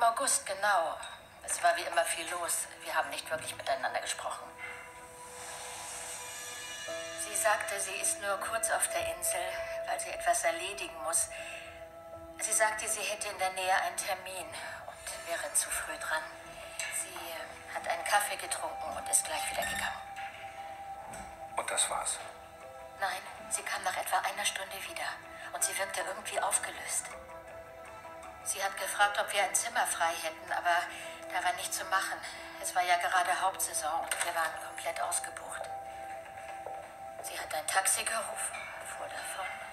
Im August, genau. Es war wie immer viel los. Wir haben nicht wirklich miteinander gesprochen. Sie sagte, sie ist nur kurz auf der Insel, weil sie etwas erledigen muss. Sie sagte, sie hätte in der Nähe einen Termin und wäre zu früh dran. Sie hat einen Kaffee getrunken und ist gleich wieder gegangen. Und das war's? Nein, sie kam nach etwa einer Stunde wieder und sie wirkte irgendwie aufgelöst. Sie hat gefragt, ob wir ein Zimmer frei hätten, aber da war nichts zu machen. Es war ja gerade Hauptsaison und wir waren komplett ausgebucht. Sie hat ein Taxi gerufen, fuhr davon.